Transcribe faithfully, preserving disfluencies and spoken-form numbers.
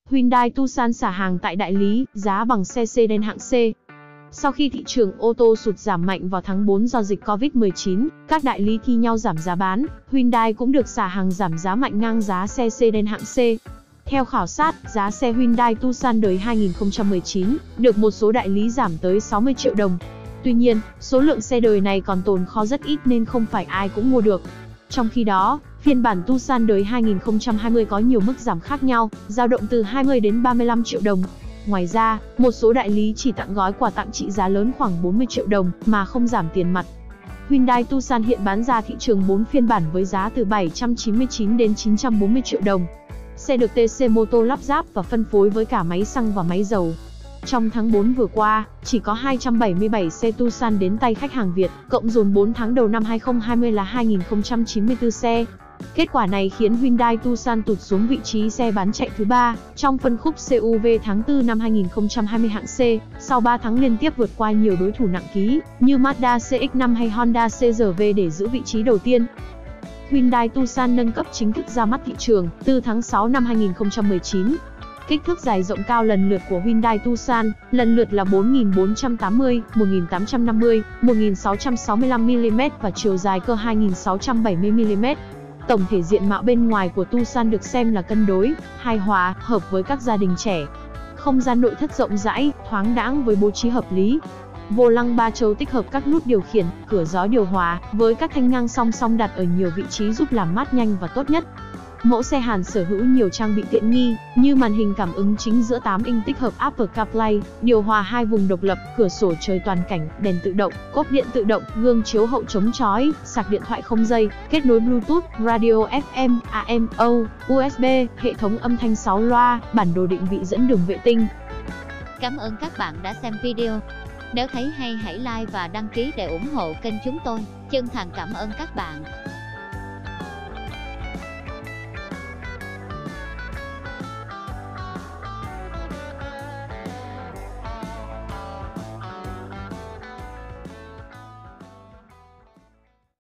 Hyundai Tucson xả hàng tại đại lý, giá bằng xe sedan hạng C. Sau khi thị trường ô tô sụt giảm mạnh vào tháng tư do dịch Covid mười chín, các đại lý thi nhau giảm giá bán, Hyundai cũng được xả hàng giảm giá mạnh ngang giá xe sedan hạng C. Theo khảo sát, giá xe Hyundai Tucson đời hai nghìn không trăm mười chín được một số đại lý giảm tới sáu mươi triệu đồng. Tuy nhiên, số lượng xe đời này còn tồn kho rất ít nên không phải ai cũng mua được. Trong khi đó, phiên bản Tucson đời hai nghìn không trăm hai mươi có nhiều mức giảm khác nhau, dao động từ hai mươi đến ba mươi lăm triệu đồng. Ngoài ra, một số đại lý chỉ tặng gói quà tặng trị giá lớn khoảng bốn mươi triệu đồng mà không giảm tiền mặt. Hyundai Tucson hiện bán ra thị trường bốn phiên bản với giá từ bảy trăm chín mươi chín đến chín trăm bốn mươi triệu đồng. Xe được tê xê Motor lắp ráp và phân phối với cả máy xăng và máy dầu. Trong tháng tư vừa qua, chỉ có hai trăm bảy mươi bảy xe Tucson đến tay khách hàng Việt, cộng dồn bốn tháng đầu năm hai nghìn không trăm hai mươi là hai nghìn không trăm chín mươi tư xe. Kết quả này khiến Hyundai Tucson tụt xuống vị trí xe bán chạy thứ ba trong phân khúc xê u vê tháng tư năm hai nghìn không trăm hai mươi hạng C, sau ba tháng liên tiếp vượt qua nhiều đối thủ nặng ký như Mazda xê ích năm hay Honda xê rờ vê để giữ vị trí đầu tiên. Hyundai Tucson nâng cấp chính thức ra mắt thị trường từ tháng sáu năm hai nghìn không trăm mười chín. Kích thước dài rộng cao lần lượt của Hyundai Tucson lần lượt là bốn nghìn bốn trăm tám mươi, một nghìn tám trăm năm mươi, một nghìn sáu trăm sáu mươi lăm mi-li-mét và chiều dài cơ hai nghìn sáu trăm bảy mươi mi-li-mét. Tổng thể diện mạo bên ngoài của Tucson được xem là cân đối, hài hòa, hợp với các gia đình trẻ. Không gian nội thất rộng rãi, thoáng đãng với bố trí hợp lý. Vô lăng ba châu tích hợp các nút điều khiển, cửa gió điều hòa với các thanh ngang song song đặt ở nhiều vị trí giúp làm mát nhanh và tốt nhất. Mẫu xe Hàn sở hữu nhiều trang bị tiện nghi như màn hình cảm ứng chính giữa tám inch tích hợp Apple CarPlay, điều hòa hai vùng độc lập, cửa sổ trời toàn cảnh, đèn tự động, cốp điện tự động, gương chiếu hậu chống chói, sạc điện thoại không dây, kết nối Bluetooth, radio ép em, a em, o, u ét bê, hệ thống âm thanh sáu loa, bản đồ định vị dẫn đường vệ tinh. Cảm ơn các bạn đã xem video. Nếu thấy hay hãy like và đăng ký để ủng hộ kênh chúng tôi. Chân thành cảm ơn các bạn.